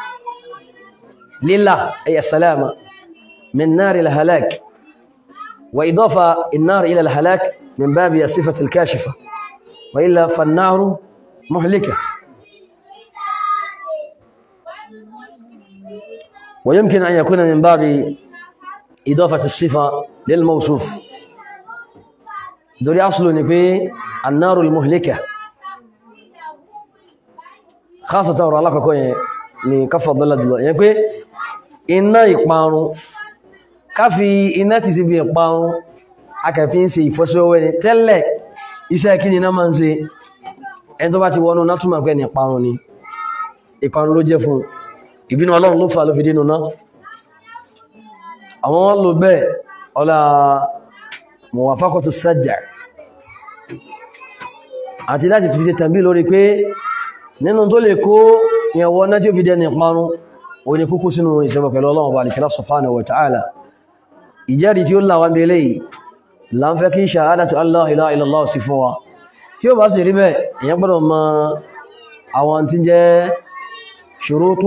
S1: لله أي السلامة من نار الهلاك. وإضافة النار إلى الهلاك من باب الصفة الكاشفة وإلا فالنار مهلكة. ويمكن أن يكون من باب إضافة الصفة للموصوف. دول أصل نبي النار المهلكة خاصة تورا لك كوي ni ká fọ̀dọ́lá jùlọ yẹn pé iná ìparun ká fi iná ti sí bí ìparun akẹfí ń ṣe ìfọ́síwẹ́wẹ́ ni tẹ́lẹ̀ iṣẹ́ kí ni iná máa ń ṣe ẹni tó bá ti wọnú náà túnmọ̀ pé ní ìparun ni ìparun ló jẹ́ fún ìbínú Ọlọ́run ló fà ló fi dínú náà. àwọn wọn lò bẹ́ẹ̀ ọlá muwafaqatu sajja àti láti fi ṣe tàbí lórí pé nínú tó lè kó ìyàwó náà tí ó fi dẹni ìparun ó ní kúkú sínú ìṣẹ́bọ̀ pẹ̀lú Ọlọ́run Ọba àlìkẹ́lá subhanahu wa ta'ala. ìjẹ́rìí tí ó láwá bí eléyìí la ń fẹ́ kí shahadatu Allah ilaha illallah sí fún wa. tí ó bá sì rí bẹ́ẹ̀ èyàn gbọ́dọ̀ mọ àwọn tí jẹ́ ṣurutu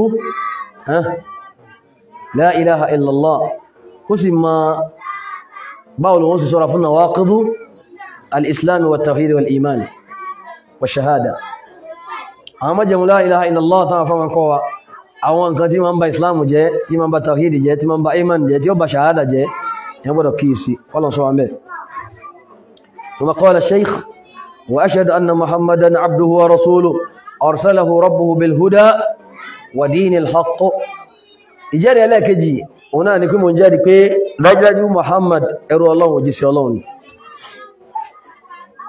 S1: la ilaha illallah kó sì mọ báwo lòun sì sọ́ra fún nawaqidu al-islam wa tawhid wal iman wa shahada. àwọn májẹ̀mú la ilaha illallah tán fáwọn kọwa àwọn nǹkan tí ma ń ba islam jẹ́ tí ma ń ba tawhid jẹ́ tí ma ń ba iman jẹ́ tí ó ba shahada jẹ́ yẹn gbọ́dọ̀ kíyèsí ọlọ́n sọ wọn bẹ́. ثم قال الشيخ وأشهد أن محمدا عبده ورسوله أرسله ربه بالهدى ودين الحق. ìjẹ́rìí ẹlẹ́ẹ̀kejì òun náà ni kí mo ń jẹ́rìí pé dájúdájú Muhammad ẹrú Ọlọ́run òjíṣẹ́ Ọlọ́run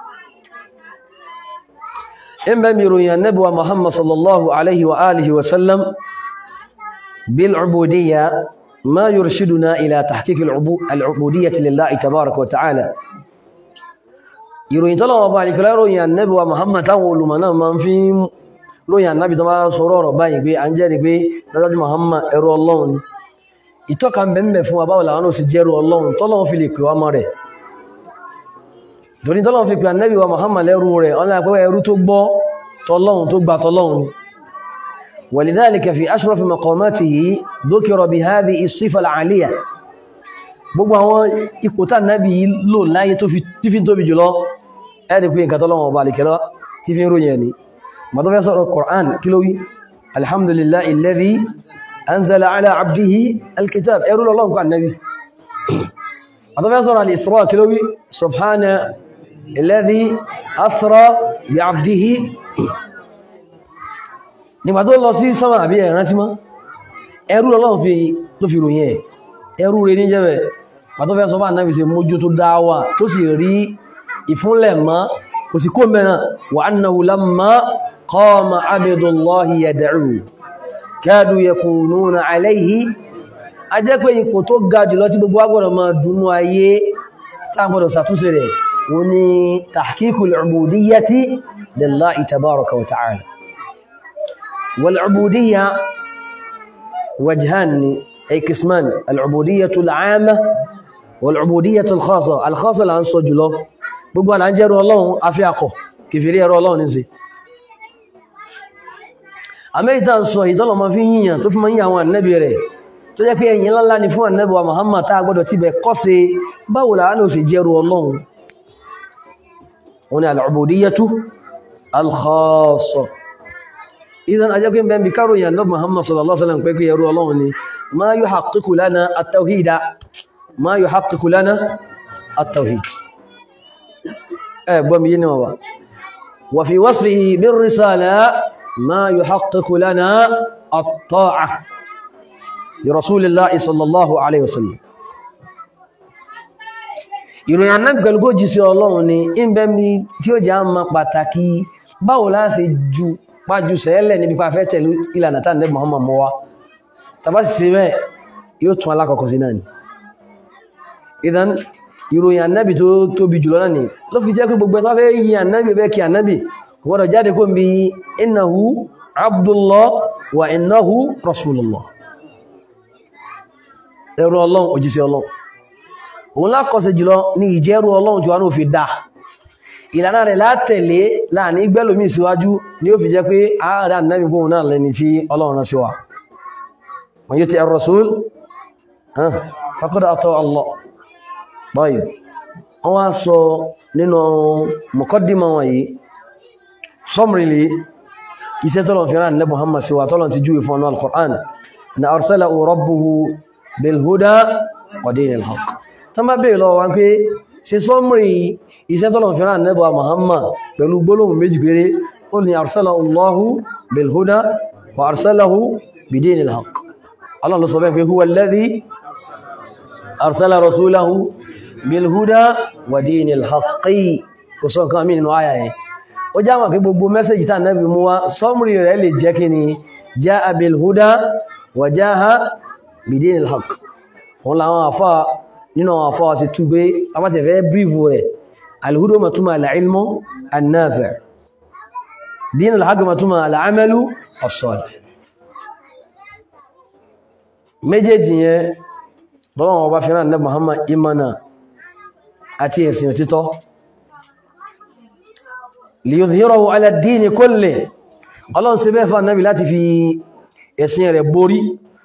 S1: إما ميروين النبوة محمد صلى الله عليه وآله وسلم بالعبودية ما يرشدنا إلى تحقيق العبودية لله تبارك وتعالى يروين طلع وبعد كلا روين النبوة محمد تقول لنا من فيهم روين النبي تبارك سرور باي بي أنجري بي نبي محمد إرو الله ìtọ́ka ń bẹ̀m̀bẹ̀ fún àbáwọ̀ làwọn ó sì jẹ́rù ọlọ́run tọ́lọ́run fi lè pè wá mọ́ rẹ̀ torí tọ́lọ́run fi pè ànábì wa Muhammad lẹ́rú rẹ̀ ọlọ́pẹ́ ẹrú tó gbọ́ tọ́lọ́run tó gbà tọ́lọ́run walidhalika fi ashrafi maqamatihi dhukira bi hadhihi as-sifa al-'aliyah gbogbo àwọn ipò tá ànábì lò láyé tó fi tóbi jùlọ ẹ̀rì pé nǹkan tọ́lọ́run ọba àlìkẹ́lọ́ tí fi ń ròyìn ẹni mọ́tọ́ fẹ́ sọ̀rọ̀ Qur'an kí ló wí alhamdulillahi alladhi أنزل على عبده الكتاب يقول الله عن النبي هذا يصور على الإسراء كلوي سبحان الذي أسرى بعبده لما الله سي سما بيه ناسما يقول الله في رؤيه يقول لي نجابه هذا يصور على النبي موجود الدعوة تسيري يفون لما وسيكون منا وأنه لما قام عبد الله يدعوه kadu yakununa alayhi aje pé ipò tó ga jù lọ tí gbogbo agbọ́dọ̀ máa dùnú ayé tá gbọ́dọ̀ ṣàtúnṣe rẹ̀ woni tahqiqul ubudiyyati lillahi tabaaraka wa ta'ala wal ubudiyya wajhan ay qisman al ubudiyyatu al 'amma wal ubudiyyatu al khassa la ń sọ jùlọ gbogbo ala njeru Ọlọ́hun afi ako kifiri ero Ọlọ́hun nse àmẹ́ta ń sọ ìtọ́lọ̀ ma fi yíyàn tó fi ma yí àwọn ànẹ́bì rẹ̀ tó jẹ́ pé ẹ̀yìn ńlá ni fún ànẹ́bì wa Muhammad tá gbọ́dọ̀ tí bẹ̀ kọ́ sí báwo la ló sì jẹ́rù Ọlọ́run wọn ni al-ubudiyyatu al-khassa idan ajẹ́ pé bẹ́ẹ̀ bí kárò yàn lọ́bù Muhammad sallallahu alaihi wasallam pé ẹrù Ọlọ́run ni ma yuhaqqiqu lana at-tawhid ma yuhaqqiqu lana at-tawhid gbọ́m yí ni wọ́n wa fi wasfihi bir-risala ما يحقق لنا الطاعة لرسول الله صلى الله عليه وسلم ìròyìn Ànábì pẹ̀lú kó jíṣẹ́ Ọlọ́run ni in bẹ́ mi tí ó jẹ́ a ma pàtàkì báwo la ṣe ju pájú sẹ́lẹ̀ níbi pa fẹ́ tẹ̀lú ìlànà tàbí Muhammad mọ́ wá tàbá sì sí mẹ́ yóò tún alákọ̀ọ́kọ́ sí náà ni ìdán ìròyìn Ànábì tó tóbi jùlọ náà ni ló fi jẹ́ pé gbogbo ẹ̀tọ́ fẹ́ yí Ànábì bẹ́ kí Ànábì wọ́n jáde kó bí innahu abdullah wa innahu rasulullah ẹrú Ọlọ́run òjíṣẹ́ Ọlọ́run òun lákọsẹ̀ jùlọ ní ìjẹ́rú Ọlọ́run tí wọ́n ní ó fi dá ìlànà rẹ̀ látẹ̀lé láàrin gbẹ́lòmí síwájú ni ó fi jẹ́ pé ààrẹ Ànábì gbóhùn náà lẹ́ni tí Ọlọ́run rán sí wa man yuti ar-rasul faqad ata Allah báyìí wọ́n wá sọ nínú muqaddimah wọ̀nyí summarily iṣẹ́ tọ́lọ̀ fi rán Ànábì Muhammad sí wa tọ́lọ̀ ti júwe fún al-Qur'an na arsalahu rabbuhu bil huda wa dinil haqq tán bá bèèrè lọ wọn pé ṣe summary iṣẹ́ tọ́lọ̀ fi rán Ànábì Muhammad pẹ̀lú gbólóhùn méjì péré ó ní arsalahu Allahu bil huda wa arsalahu bi dinil haqq Allah ló sọ bẹ́ẹ̀ pé huwa alladhi arsala rasulahu bil huda wa dinil haqqi kò sọ nǹkan mí nínú àyà yẹn ó já mọ̀ pé gbogbo mẹ́sẹ̀jì tá Ànábì mú wá sọ́mùrì rẹ̀ lè jẹ́ kí ni jaa bil huda wa jaa bidinil haqq wọn láwọn àfá nínú àwọn àfá sí túgbé abátẹ̀fẹ́ brífù rẹ̀ alhuda matuma al-ilmu an-nafi' dinil haqq matuma al-amalu as-salih méjèèjì yẹn bọ́wọ́n wọn bá fi rán Ànábì Muhammad imana àti ẹ̀sìn òtítọ́ liyudhhirahu ala ad-din kulli Ọlọ́run ṣe bẹ́ẹ̀ fún Ànábì láti fi ẹ̀sìn rẹ̀ borí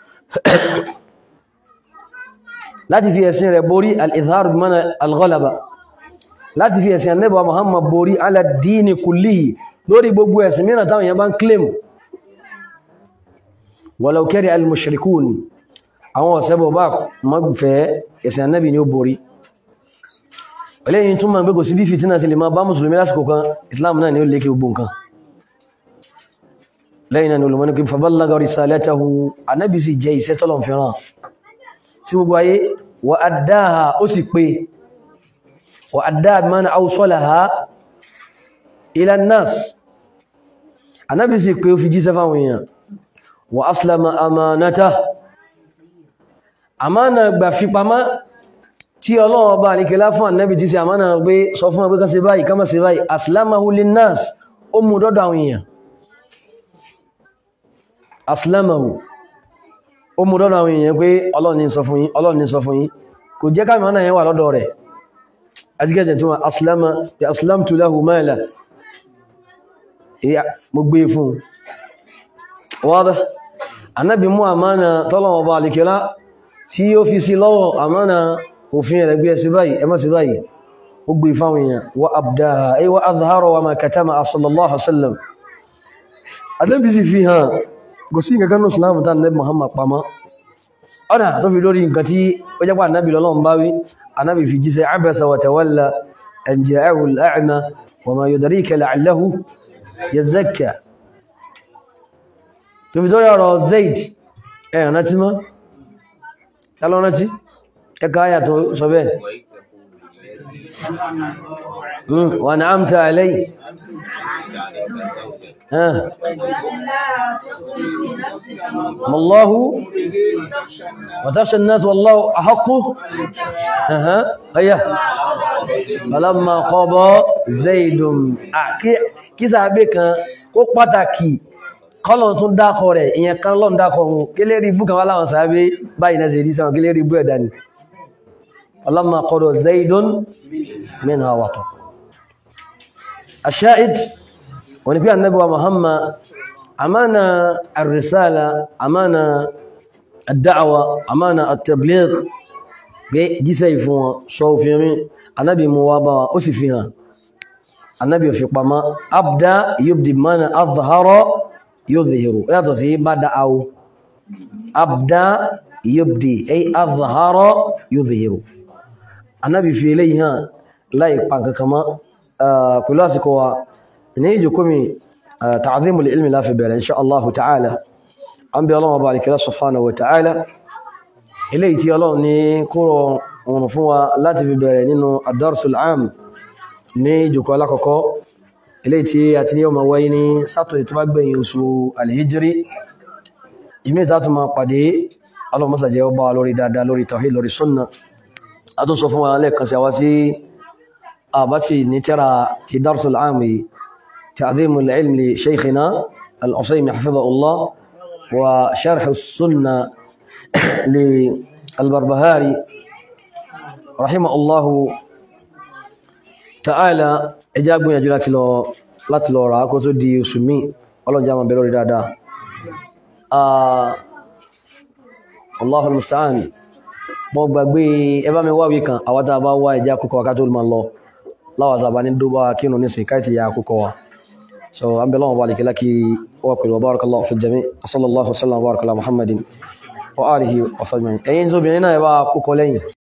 S1: láti fi ẹ̀sìn rẹ̀ borí al-idhhar bi mana al-ghalaba láti fi ẹ̀sìn Ànábì Muhammad borí ala ad-din kullihi lórí gbogbo ẹ̀sìn mìíràn táwọn èèyàn bá ń claim walau kariha al-mushrikun àwọn ọ̀sẹ́bọ̀ bá mọ́gbùfẹ́ ẹ̀sìn Ànábì ni ó borí eléyìn túnmọ̀ pé kò sí bí fìtínà sí lè máa bá mùsùlùmí lásìkò kan Islam náà ni ó lékè gbogbo nǹkan lẹ́yìn náà ni olùmọ́ni kí faballaga risalatahu Ànábì sì jẹ́ iṣẹ́ tọ́lọ̀ fẹ́ràn sí gbogbo ayé wa addaha ó sì pé wa addaha bimana awsalaha ila an-nas Ànábì sì pé ó fi jíṣẹ́ fáwọn èèyàn wa aslama amanata àmánà gbà fi pamọ́ tí Ọlọ́run Ọba àníkẹ́lá fún Ànábì tí sí àmánà pé sọ fún ẹgbẹ́ kan ṣe báyìí ká má ṣe báyìí aslamahu linnas ó mú dọ́dọ̀ àwọn èèyàn aslamahu ó mú dọ́dọ̀ àwọn èèyàn pé Ọlọ́run ní sọ fún yín kò jẹ́ ká àmánà yẹn wà lọ́dọ̀ rẹ̀ àjíkẹ́jẹ̀ tó aslama ya aslamtu lahu mala mo gbé fún wádá Ànábì mú àmánà tọ́lọ́run Ọba àníkẹ́lá tí ó fi sí lọ́wọ́ àmánà òfin rẹ̀ gbé ẹsẹ̀ báyìí ẹ má ṣe báyìí ó gbé fáwọn èèyàn wa abdaha ay wa azhara wa ma katama sallallahu alaihi wasallam Ànábì sì fi hàn kò sí nǹkan kan Islam tá Ànábì Muhammad pamọ́ ọ̀nà tó fi lórí nǹkan tí ó jẹ́ pé Ànábì lọ́lọ́run bá wí Ànábì fi jíṣẹ́ abasa wa tawalla an ja'ahu al-a'ma wa ma yudrika la'allahu yazakka tó fi dórí ọ̀rọ̀ Zaid rántí mọ́ tálọ́ rántí ẹka ayà tó sọ bẹ́ẹ̀ wa na'amta alayhi wallahu wa takhsha an-nas wallahu ahaqqu falamma qada Zaidun kí sàábé kan kó pàtàkì kọ́lọ̀n tún dákọ̀ rẹ̀ ìyẹn kan lọ́n dákọ̀ ohun kílérí bú kan wá láwọn sàábé báyìí náà sì rí sáwọn kílérí bú ẹ̀dà ni falamma qada Zaidun minha watar ash-shahid wọ́n ni pé Ànábì wa Muhammad amana ar-risala amana ad-da'wa amana at-tabligh gbé jíṣẹ́ ìfún wọn sọ òfin rí Ànábì mú wá bá wa ó sì fi hàn Ànábì ò fi pamọ́ abda yubdi mana azhara yudhiru yàtọ̀ sí bada'u abda yubdi ay azhara yudhiru Ànábì fi eléyìí hàn láì pàǹkankan pẹ̀lú àsìkò wa ní ìjòkómi ta'zimul ilmi láfi bẹ̀rẹ̀ insha Allah ta'ala an bí Ọlọ́run Ọba alikẹ́lá subhanahu wa ta'ala eléyìí tí Ọlọ́run ní kúrò wọn fún wa láti fi bẹ̀rẹ̀ nínú ad-darsul 'am ní ìjòkó alákọ̀ọ́kọ́ eléyìí tí a ti ní ọmọ wáyé ní sátọ̀dẹ̀ tó bá gbẹ̀yìn oṣù al-hijri ìmí ìtàtù ma pàdé Ọlọ́run mọ́sà jẹ́ ọba lórí dáadáa lórí tawhid lórí sunna a tó sọ fún wa lẹ́ẹ̀kan sí àwa sí àbátì ní tẹ́ra ti darsul 'am ta'zimul ilm li shaykhina al-Usaymi hafidhahullah wa sharh as-sunna li al-Barbahari rahimahullahu ta'ala ẹjá gbìyànjú láti lọ rà kó tó di oṣù mí ọlọ́njá ma bẹ̀rẹ̀ dáadáa Allahu al-musta'an mọ́ gbàgbé ẹbá mi wáwí kan àwátá bá wá ẹjá kúkọ wá ká tó lọ láwàzà bá ní dóbá kínú nísìn káìtì ya kúkọ wá so an bẹ lọ́wọ́ bá lè kílá kí wà pẹ̀lú barakallahu fi jami sallallahu alaihi wa sallam wa barakala muhammadin wa alihi wa sallam ẹ̀yin tó bìnrin náà ẹbá kúkọ lẹ́yìn